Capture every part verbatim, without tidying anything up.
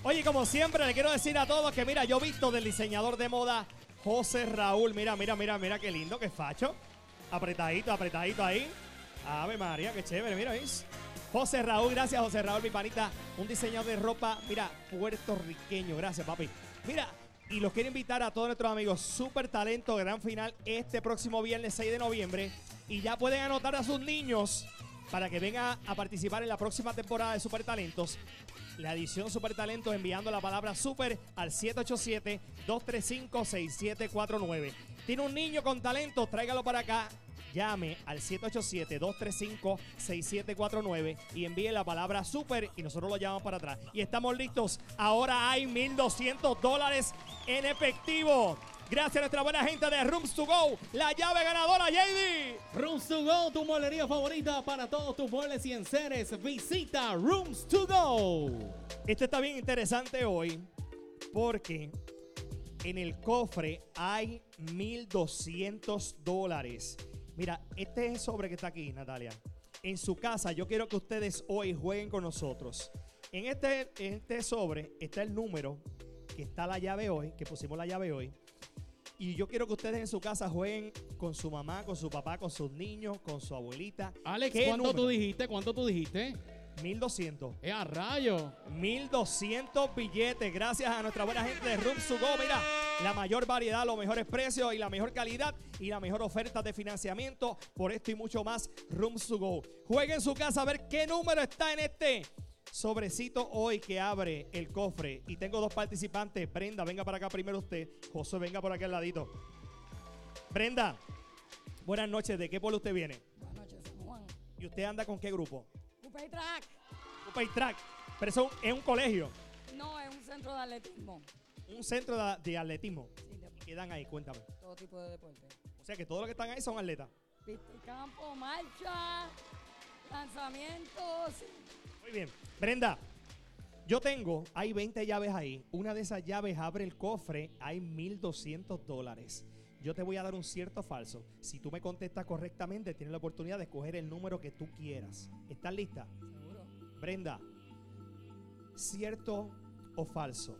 Oye, como siempre, le quiero decir a todos que, mira, yo he visto del diseñador de moda José Raúl. Mira, mira, mira, mira qué lindo, qué facho. Apretadito, apretadito ahí. Ave María, qué chévere, mira, ¿ves? José Raúl, gracias José Raúl, mi panita. Un diseñador de ropa, mira, puertorriqueño. Gracias, papi. Mira, y los quiero invitar a todos nuestros amigos. Super Talento, gran final este próximo viernes seis de noviembre. Y ya pueden anotar a sus niños para que vengan a participar en la próxima temporada de Super Talentos. La edición Super Talento enviando la palabra Super al siete ocho siete, dos tres cinco, seis siete cuatro nueve. Tiene un niño con talento, tráigalo para acá. Llame al siete ocho siete, dos tres cinco, seis siete cuatro nueve y envíe la palabra Super y nosotros lo llamamos para atrás. Y estamos listos. Ahora hay mil doscientos dólares en efectivo. Gracias a nuestra buena gente de Rooms to Go, la llave ganadora, J D. Rooms to Go, tu mueblería favorita para todos tus muebles y enseres. Visita Rooms to Go. Este está bien interesante hoy porque en el cofre hay mil doscientos dólares. Mira, este es el sobre que está aquí, Natalia. En su casa, yo quiero que ustedes hoy jueguen con nosotros. En este, en este sobre está el número que está la llave hoy, que pusimos la llave hoy. Y yo quiero que ustedes en su casa jueguen con su mamá, con su papá, con sus niños, con su abuelita. Alex, ¿qué ¿cuánto número? tú dijiste? ¿Cuánto tú dijiste? mil doscientos. ¡Eh, a rayo! mil doscientos billetes. Gracias a nuestra buena gente de Rooms to Go. Mira, la mayor variedad, los mejores precios y la mejor calidad y la mejor oferta de financiamiento. Por esto y mucho más, Rooms to Go. Juegue en su casa a ver qué número está en este sobrecito hoy que abre el cofre. Y tengo dos participantes. Brenda, venga para acá primero usted. José, venga por aquí al ladito. Brenda, buenas noches. ¿De qué pueblo usted viene? Buenas noches, San Juan. ¿Y usted anda con qué grupo? Upay Track. Upay Track. Pero eso es un colegio. No, es un centro de atletismo. Un centro de, de atletismo. Sí, de ¿Y qué dan ahí? Cuéntame. todo tipo de deporte. O sea que todos los que están ahí son atletas. Pista y campo, marcha, lanzamientos. Sí. Muy bien. Brenda, yo tengo, hay veinte llaves ahí. Una de esas llaves abre el cofre, hay mil doscientos dólares. Yo te voy a dar un cierto o falso. Si tú me contestas correctamente, tienes la oportunidad de escoger el número que tú quieras. ¿Estás lista? Seguro. Brenda, ¿cierto o falso?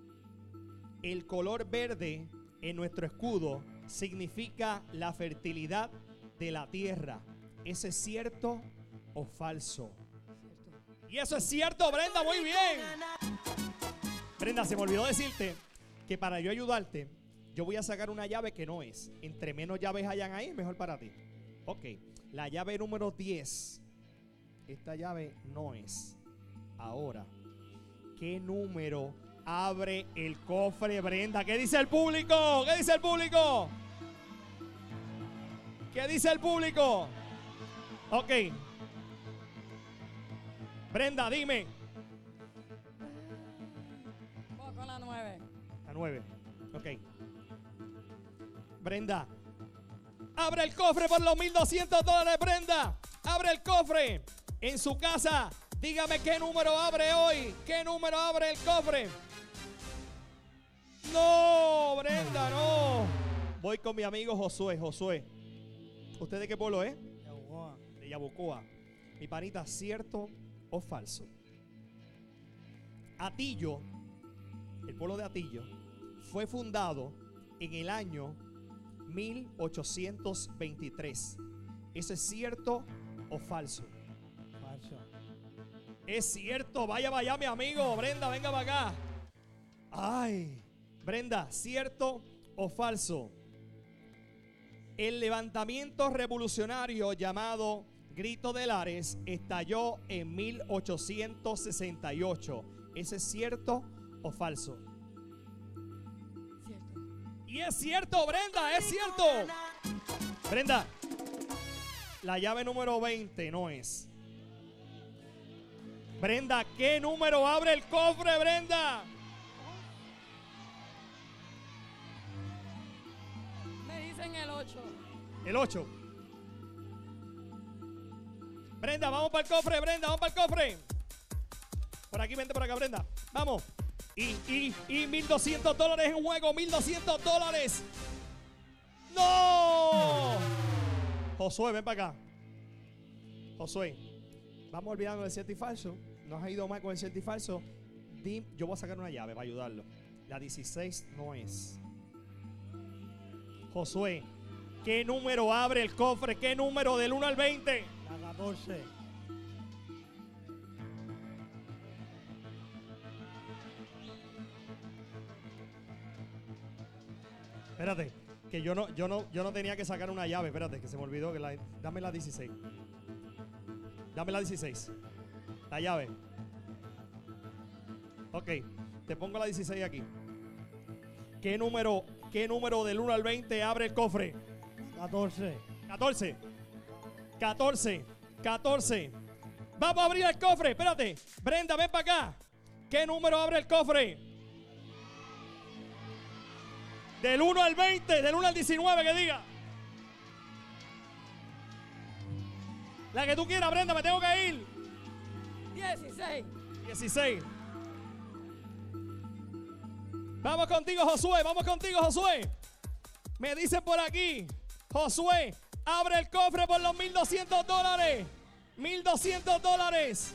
El color verde en nuestro escudo significa la fertilidad de la tierra. ¿Ese es cierto o falso? Cierto. Y eso es cierto, Brenda, muy bien. Brenda, se me olvidó decirte que para yo ayudarte, yo voy a sacar una llave que no es. Entre menos llaves hayan ahí, mejor para ti. Ok, la llave número diez. Esta llave no es. Ahora, ¿qué número abre el cofre, Brenda? ¿Qué dice el público? ¿Qué dice el público? ¿Qué dice el público? Ok. Brenda, dime. Vamos con la nueve. La nueve. Ok. Brenda. Abre el cofre por los mil doscientos dólares, Brenda. Abre el cofre. En su casa, dígame qué número abre hoy. ¿Qué número abre el cofre? No, Brenda, no. Voy con mi amigo Josué. Josué. ¿Usted de qué pueblo es? Yabucoa. De Yabucoa. Mi panita, ¿cierto o falso? Atillo, el pueblo de Atillo, fue fundado en el año mil ochocientos veintitrés. ¿Eso es cierto o falso? Falso. Es cierto, vaya, vaya, mi amigo. Brenda, venga para acá. Ay, Brenda, ¿cierto o falso? El levantamiento revolucionario llamado Grito de Lares estalló en mil ochocientos sesenta y ocho. ¿Eso es cierto o falso? Cierto. Y es cierto, Brenda, es cierto. Brenda, la llave número veinte no es. Brenda, ¿qué número abre el cofre, Brenda? Me dicen el ocho. El ocho. Brenda, vamos para el cofre, Brenda, vamos para el cofre. Por aquí, vente por acá, Brenda. Vamos. Y, y, y mil doscientos dólares en juego, mil doscientos dólares. ¡No! Josué, ven para acá. Josué, vamos olvidando el cierto y falso. Nos ha ido mal con el cierto y falso. Di- yo voy a sacar una llave para ayudarlo. La dieciséis no es. Josué, ¿qué número abre el cofre? ¿Qué número del uno al veinte? La catorce. Espérate, que yo no, yo no, yo no tenía que sacar una llave. Espérate, que se me olvidó que la, dame la dieciséis. Dame la dieciséis. La llave. Ok, te pongo la dieciséis aquí. ¿Qué número, qué número del uno al veinte abre el cofre? catorce. catorce. catorce. catorce. Vamos a abrir el cofre. Espérate. Brenda, ven para acá. ¿Qué número abre el cofre? Del uno al veinte, del uno al diecinueve, que diga. La que tú quieras, Brenda, me tengo que ir. dieciséis. dieciséis. Vamos contigo, Josué. Vamos contigo, Josué. Me dicen por aquí, Josué, abre el cofre por los mil doscientos dólares. mil doscientos dólares.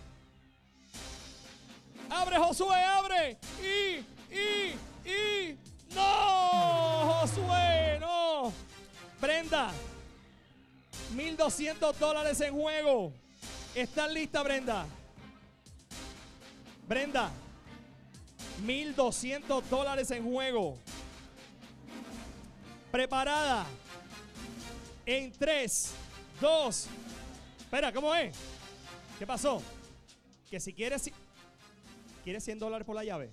Abre, Josué, abre. Y, y, y. ¡No! Josué, no. Brenda, mil doscientos dólares en juego. ¿Estás lista, Brenda? Brenda, mil doscientos dólares en juego. Preparada. En tres, dos. Espera, ¿cómo es? ¿Qué pasó? Que si quieres, si- ¿quieres cien dólares por la llave?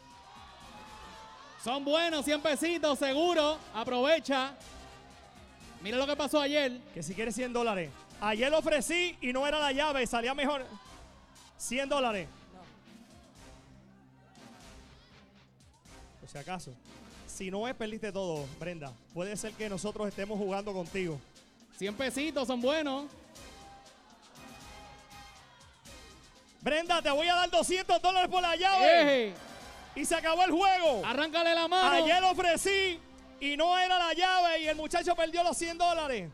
Son buenos, cien pesitos, seguro. Aprovecha. Mira lo que pasó ayer. Que si quieres cien dólares. Ayer lo ofrecí y no era la llave, salía mejor. cien dólares. Por si acaso. Si no es, perdiste todo, Brenda. Puede ser que nosotros estemos jugando contigo. cien pesitos, son buenos. Brenda, te voy a dar doscientos dólares por la llave. Eje, Y se acabó el juego. arráncale la mano. Ayer lo ofrecí y no era la llave y el muchacho perdió los cien dólares.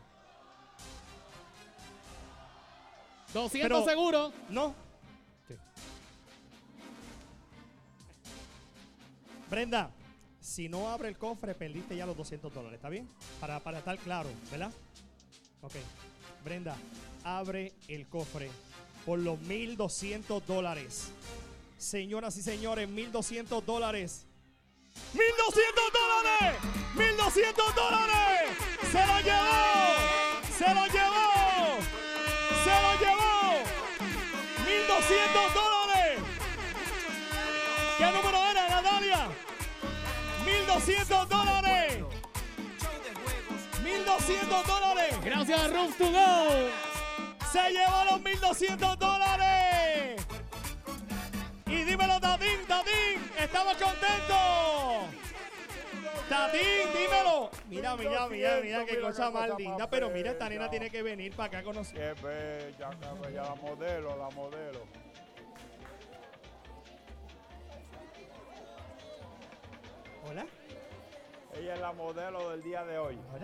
doscientos Pero- seguro. ¿No? Sí. Brenda, si no abre el cofre, perdiste ya los doscientos dólares, ¿está bien? Para, para estar claro, ¿verdad? Ok. Brenda, abre el cofre por los mil doscientos dólares. Señoras y señores, mil doscientos dólares. ¡mil doscientos dólares! ¡mil doscientos dólares! ¡Se lo llevó! ¡Se lo llevó! ¡Se lo llevó! ¡mil doscientos dólares! ¿Qué número era, Natalia? ¡mil doscientos dólares! ¡mil doscientos dólares! Gracias a Rooms to Go. ¡Se llevó los mil doscientos dólares! Y dímelo, Tatín, Tatín, estamos contentos. Tatín, dímelo. Mira, mira, mira, mira qué cosa más linda. Pero mira, esta nena tiene que venir para acá con nosotros. Qué bella, qué bella, la modelo, la modelo. Hola, Ella es la modelo del día de hoy. hola.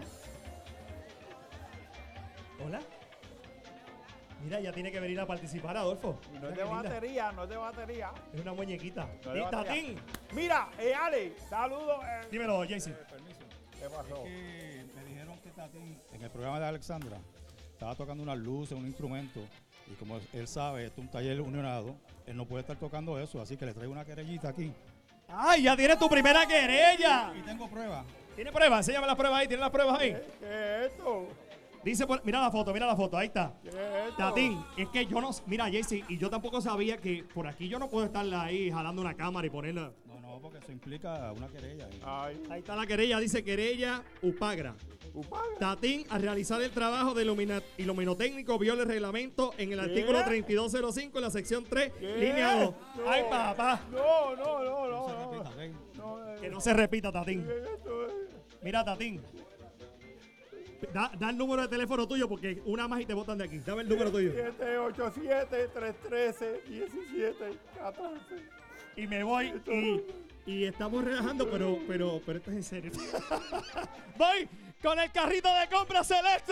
Hola. Mira, ya tiene que venir a participar, Adolfo. Y no Mira es qué de linda. batería, no es de batería. Es una muñequita. No es de ¿Y batería. Tatín? Mira, eh, Ale, saludos. eh. Dímelo, Jaycee. Permiso. ¿Qué pasó? Que me dijeron que Tatín, en el programa de Alexandra, estaba tocando unas luces, un instrumento, y como él sabe, esto es un taller unionado, él no puede estar tocando eso, así que le traigo una querellita aquí. ¡Ay, ya tienes tu primera querella! Y tengo pruebas. ¿Tiene pruebas? Enséñame las pruebas ahí. ¿Tiene las pruebas ahí? ¿Qué, qué es esto? Dice, por- mira la foto, mira la foto. Ahí está. ¿Qué es esto? Tatín, es que yo no, mira, Jaycee, y yo tampoco sabía que por aquí yo no puedo estar ahí jalando una cámara y ponerla. No, no, porque eso implica una querella. Ay, Ahí está la querella, dice querella Upagra. upaga. Tatín, al realizar el trabajo de ilumina- iluminotécnico, viola el reglamento en el artículo treinta y dos cero cinco, en la sección tres, ¿Qué? línea dos. No. Ay, papá, No, no, no, No no. se no. repita, ¿ok? No, eh, que no se repita, Tatín. ¿qué es esto? eh? Mira, Tatín, da, da el número de teléfono tuyo porque una más y te botan de aquí. Dame el número tuyo. siete ocho siete, tres uno tres, uno siete uno cuatro. Y me voy y, y estamos relajando, pero, pero, pero esto es en serio. Voy con el carrito de compra selecto.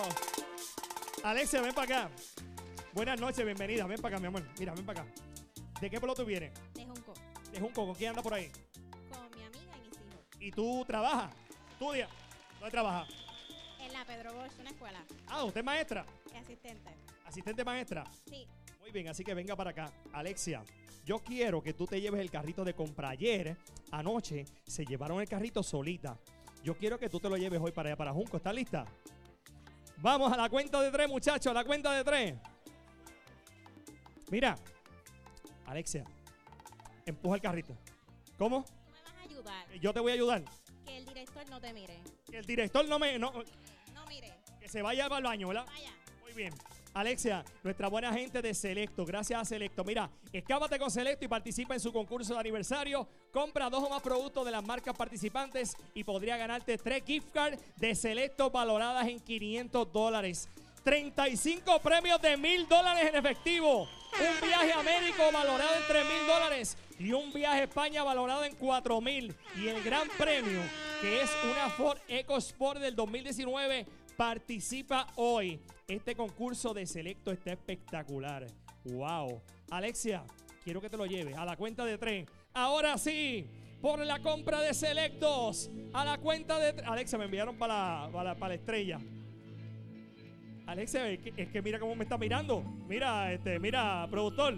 Alexia, ven para acá. Buenas noches, bienvenida. Ven para acá, mi amor. Mira, ven para acá. ¿De qué pueblo tú vienes? De Junco. De Junco. ¿Con quién anda por ahí? Con mi amiga y mis hijos. ¿Y tú trabajas? ¿Estudias? ¿Dónde trabajas? En la Pedro Bosch, una escuela. Ah, ¿usted es maestra? Y asistente. ¿Asistente maestra? Sí. Muy bien, así que venga para acá. Alexia, yo quiero que tú te lleves el carrito de compra. Ayer, anoche, se llevaron el carrito solita. Yo quiero que tú te lo lleves hoy para allá, para Junco. ¿Estás lista? Vamos a la cuenta de tres, muchachos. A la cuenta de tres. Mira, Alexia, empuja el carrito. ¿Cómo? Tú me vas a ayudar. Yo te voy a ayudar. Que el director no te mire. Que el director no me... No, No mire. que se vaya al baño, ¿verdad? Vaya. Muy bien. Alexia, nuestra buena gente de Selecto, gracias a Selecto. Mira, escápate con Selecto y participa en su concurso de aniversario. Compra dos o más productos de las marcas participantes y podría ganarte tres gift cards de Selecto valoradas en quinientos dólares. treinta y cinco premios de mil dólares en efectivo. Un viaje a México valorado en tres mil dólares y un viaje a España valorado en cuatro mil. Y el gran premio, que es una Ford EcoSport del dos mil diecinueve, participa hoy. Este concurso de Selecto está espectacular. Wow. Alexia, quiero que te lo lleves a la cuenta de tres. Ahora sí, por la compra de Selectos. A la cuenta de tres. Alexia, me enviaron para la, para la, para la estrella. Alexia, es que, es que mira cómo me está mirando. Mira, este, mira, productor.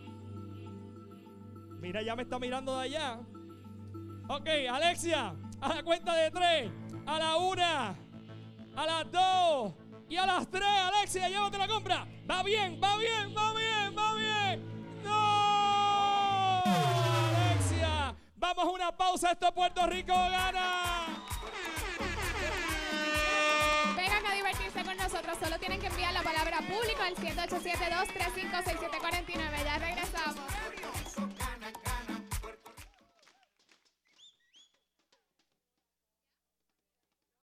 Mira, ya me está mirando de allá. Ok, Alexia, a la cuenta de tres. A la una. A las dos. Y a las tres, Alexia, llévate la compra. Va bien, va bien, va bien, va bien. ¡No! Alexia, vamos a una pausa. Esto es Puerto Rico gana. Vengan a divertirse con nosotros. Solo tienen que enviar la palabra público al siete ocho siete, dos tres cinco, seis siete cuatro nueve. Ya regresamos.